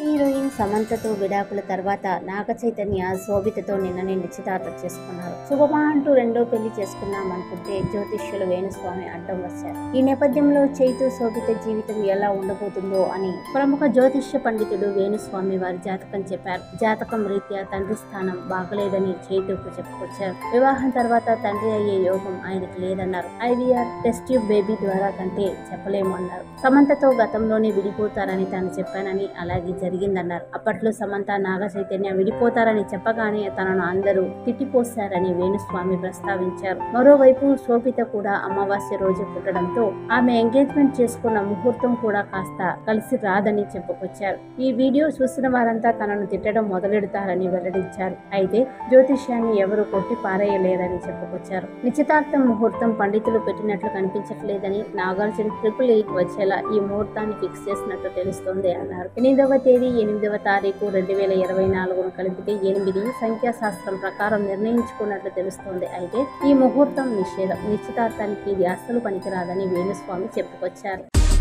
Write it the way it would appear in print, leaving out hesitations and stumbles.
Heroine సమంతతో విడాకుల తర్వాత నాగ చైతన్య శోభితతో నిన్ననే నిశ్చితార్థం చేసుకున్నారు. శుభమా అంటూ రెండో పెళ్లి చేసుకున్నామనుకుంటే జ్యోతిష్యులు వేణుస్వామి అడ్డం వచ్చారు. ఈ నేపథ్యంలో చైతు శోభిత జీవితం ఎలా ఉండబోతుందో అని ప్రముఖ జ్యోతిష్య పండితుడు వేణుస్వామి వారి జాతకం చెప్పారు. జాతకం రీత్యా తండ్రి స్థానం బాగలేదని చైతుకు చెప్పుకొచ్చారు. వివాహం తర్వాత తండ్రి అయ్యే యోగం ఆయనకు లేదన్నారు. ఐవీఆర్ టెస్ట్ ట్యూబ్ బేబీ ద్వారా కంటే చెప్పలేము అన్నారు. సమంతతో గతంలోనే విడిపోతారని తాను చెప్పానని, అలాగే జరిగిందన్నారు. అప్పట్లో సమంత నాగ చైతన్య విడిపోతారని చెప్పగానే తనను అందరూ తిట్టిపోశారని వేణుస్వామి ప్రస్తావించారు. మరోవైపు శోభిత కూడా అమావాస్య రోజు పుట్టడంతో ఆమె ఎంగేజ్మెంట్ చేసుకున్న ముహూర్తం కూడా కాస్త కలిసి రాదని చెప్పుకొచ్చారు. ఈ వీడియో చూసిన వారంతా తనను తిట్టడం మొదలెడతారని వెల్లడించారు. అయితే జ్యోతిష్యాన్ని ఎవరు కొట్టి పారేయలేదని చెప్పుకొచ్చారు. నిశ్చితార్థం ముహూర్తం పండితులు పెట్టినట్లు కనిపించట్లేదని, నాగార్జున 888 వచ్చేలా ఈ ముహూర్తాన్ని ఫిక్స్ చేసినట్టు తెలుస్తోంది అన్నారు. 8వ తేదీ 8వ తారీఖు 2024 కలిపితే 8 సంఖ్యాశాస్త్రం ప్రకారం నిర్ణయించుకున్నట్లు తెలుస్తోంది. అయితే ఈ ముహూర్తం నిషేధం, నిశ్చితార్థానికి ఇది అస్సలు పనికిరాదని వేణుస్వామి చెప్పుకొచ్చారు.